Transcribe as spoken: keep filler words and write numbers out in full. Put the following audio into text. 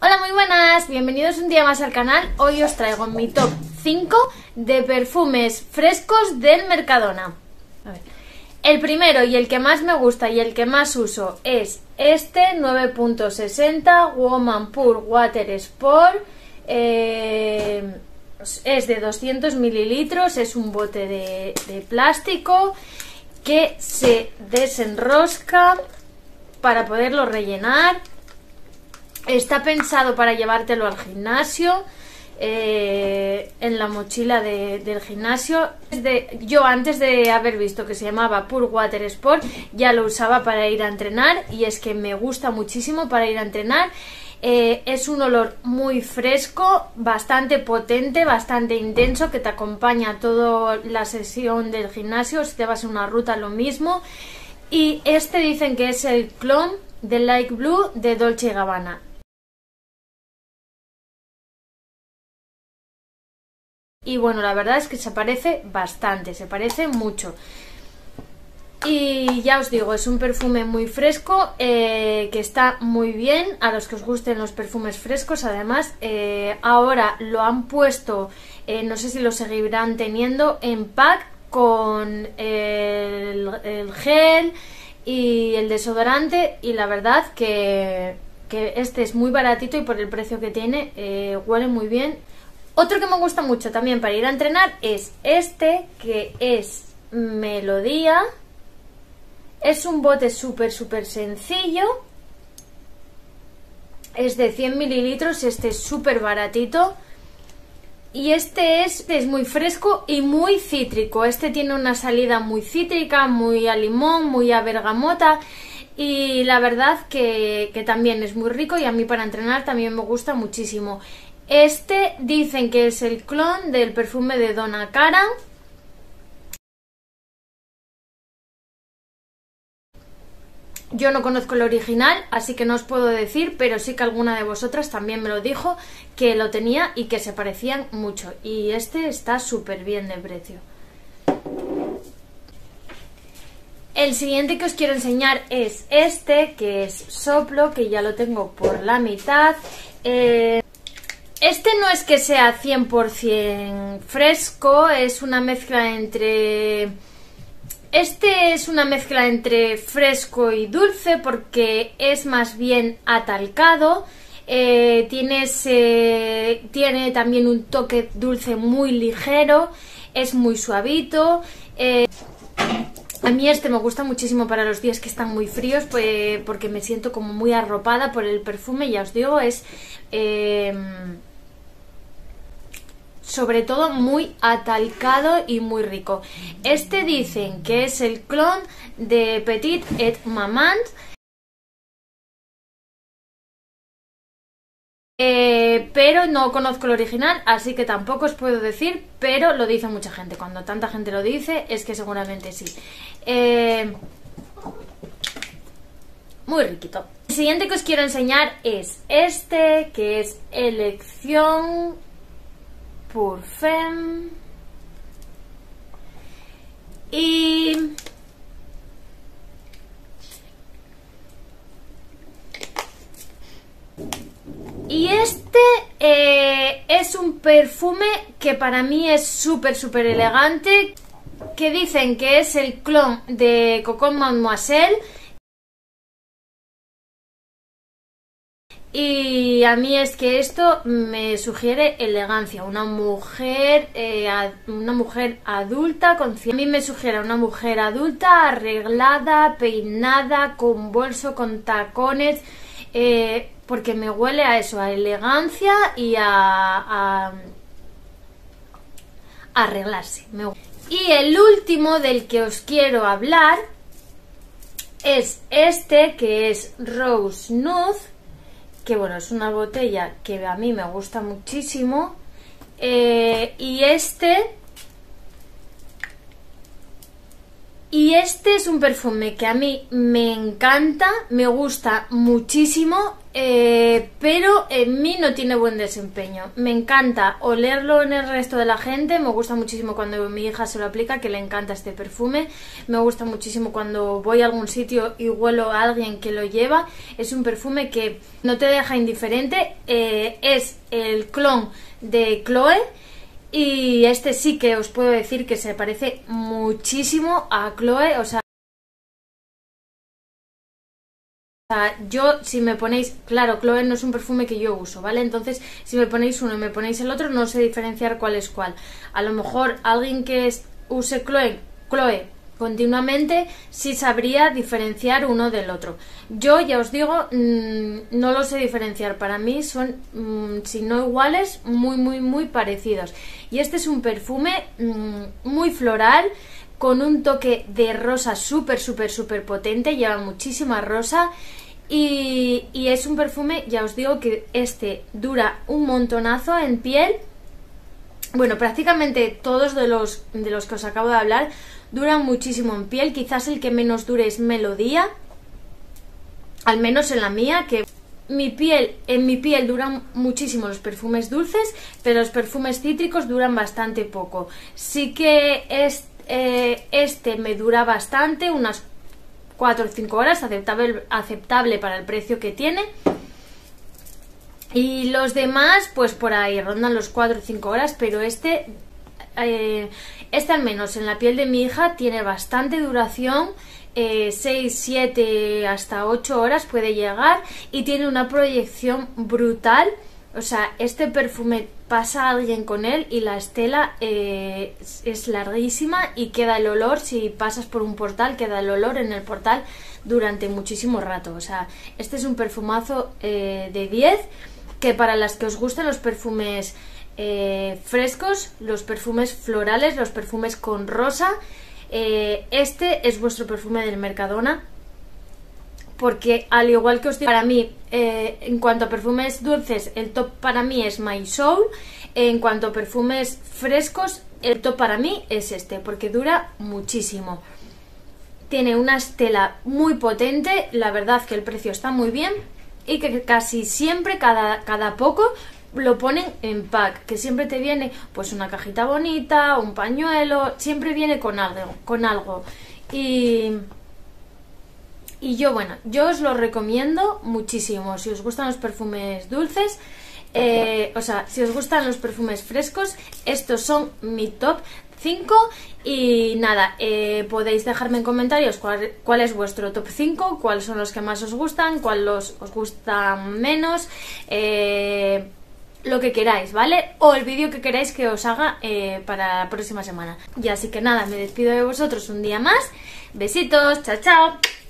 Hola, muy buenas, bienvenidos un día más al canal. Hoy os traigo mi top cinco de perfumes frescos del Mercadona. A ver. El primero y el que más me gusta y el que más uso es este nueve punto sesenta Woman Pure Water Sport. Eh, es de doscientos mililitros, es un bote de, de plástico que se desenrosca para poderlo rellenar. Está pensado para llevártelo al gimnasio, eh, en la mochila de, del gimnasio. De, yo antes de haber visto que se llamaba Pure Water Sport ya lo usaba para ir a entrenar y es que me gusta muchísimo para ir a entrenar. Eh, es un olor muy fresco, bastante potente, bastante intenso, que te acompaña toda la sesión del gimnasio. Si te vas a una ruta, lo mismo. Y este dicen que es el clon de Light Blue de Dolce y Gabbana. Y bueno, la verdad es que se parece bastante, se parece mucho. Y ya os digo, es un perfume muy fresco, eh, que está muy bien a los que os gusten los perfumes frescos. Además, eh, ahora lo han puesto, eh, no sé si lo seguirán teniendo, en pack con el, el gel y el desodorante. Y la verdad que, que este es muy baratito y por el precio que tiene, eh, huele muy bien. Otro que me gusta mucho también para ir a entrenar es este, que es Melodía. Es un bote súper, súper sencillo. Es de cien mililitros, este es súper baratito. Y este es, es muy fresco y muy cítrico. Este tiene una salida muy cítrica, muy a limón, muy a bergamota. Y la verdad que, que también es muy rico y a mí para entrenar también me gusta muchísimo. Este dicen que es el clon del perfume de Donna Karan. Yo no conozco el original, así que no os puedo decir, pero sí que alguna de vosotras también me lo dijo, que lo tenía y que se parecían mucho. Y este está súper bien de precio. El siguiente que os quiero enseñar es este, que es Soplo, que ya lo tengo por la mitad. Eh... Este no es que sea cien por cien fresco, es una mezcla entre... Este es una mezcla entre fresco y dulce porque es más bien atalcado. Eh, tiene, ese, tiene también un toque dulce muy ligero, es muy suavito. Eh, a mí este me gusta muchísimo para los días que están muy fríos, pues, porque me siento como muy arropada por el perfume. Ya os digo, es... Eh, sobre todo muy atalcado y muy rico. Este dicen que es el clon de Petit et Maman, eh, pero no conozco el original, así que tampoco os puedo decir, pero lo dice mucha gente. Cuando tanta gente lo dice es que seguramente sí. eh, muy riquito. El siguiente que os quiero enseñar es este, que es Elección Parfum. Y y este eh, es un perfume que para mí es súper súper elegante, que dicen que es el clon de Coco Mademoiselle. Y a mí es que esto me sugiere elegancia, una mujer, eh, una mujer adulta, con... a mí me sugiere una mujer adulta, arreglada, peinada, con bolso, con tacones, eh, porque me huele a eso, a elegancia y a, a, a arreglarse. Me... Y el último del que os quiero hablar es este, que es Rose Nude, que bueno, es una botella que a mí me gusta muchísimo. Eh, y este Y este es un perfume que a mí me encanta, me gusta muchísimo, eh, pero en mí no tiene buen desempeño. Me encanta olerlo en el resto de la gente, me gusta muchísimo cuando mi hija se lo aplica, que le encanta este perfume. Me gusta muchísimo cuando voy a algún sitio y huelo a alguien que lo lleva. Es un perfume que no te deja indiferente, eh, es el clon de Chloe. Y este sí que os puedo decir que se parece muchísimo a Chloe, o sea, yo si me ponéis, claro, Chloe no es un perfume que yo uso, ¿vale? Entonces, si me ponéis uno y me ponéis el otro, no sé diferenciar cuál es cuál. A lo mejor alguien que es, use Chloe, Chloe continuamente, sí sabría diferenciar uno del otro. Yo ya os digo, mmm, no lo sé diferenciar. Para mí son, mmm, si no iguales, muy, muy, muy parecidos. Y este es un perfume mmm, muy floral, con un toque de rosa súper, súper, súper potente. Lleva muchísima rosa. Y, y es un perfume, ya os digo, que este dura un montonazo en piel. Bueno, prácticamente todos de los, de los que os acabo de hablar duran muchísimo en piel. Quizás el que menos dure es Melodía, al menos en la mía, que mi piel, en mi piel duran muchísimo los perfumes dulces, pero los perfumes cítricos duran bastante poco. Sí que es, eh, este me dura bastante, unas cuatro o cinco horas, aceptable, aceptable para el precio que tiene. Y los demás, pues por ahí rondan los cuatro o cinco horas, pero este, eh, este al menos en la piel de mi hija tiene bastante duración, eh, seis, siete hasta ocho horas puede llegar, y tiene una proyección brutal. O sea, este perfume pasa a alguien con él y la estela eh, es larguísima y queda el olor, si pasas por un portal, queda el olor en el portal durante muchísimo rato. O sea, este es un perfumazo eh, de diez, que para las que os gustan los perfumes eh, frescos, los perfumes florales, los perfumes con rosa, eh, este es vuestro perfume del Mercadona. Porque al igual que os digo, para mí, eh, en cuanto a perfumes dulces, el top para mí es My Soul. En cuanto a perfumes frescos, el top para mí es este, porque dura muchísimo. Tiene una estela muy potente, la verdad que el precio está muy bien, y que casi siempre, cada, cada poco, lo ponen en pack, que siempre te viene pues una cajita bonita, un pañuelo, siempre viene con algo, con algo. Y... Y yo, bueno, yo os lo recomiendo muchísimo. Si os gustan los perfumes dulces, eh, o sea, si os gustan los perfumes frescos, estos son mi top cinco. Y nada, eh, podéis dejarme en comentarios cuál, cuál es vuestro top cinco, cuáles son los que más os gustan, cuáles los, os gustan menos, eh, lo que queráis, ¿vale? O el vídeo que queráis que os haga eh, para la próxima semana. Y así que nada, me despido de vosotros un día más. Besitos, chao, chao.